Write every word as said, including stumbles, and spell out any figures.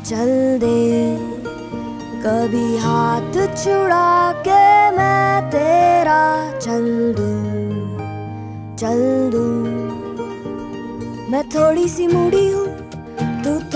चल दे, कभी हाथ छुड़ा के मैं तेरा चल दूं, चल दूं। मैं थोड़ी सी मूडी हूँ, तू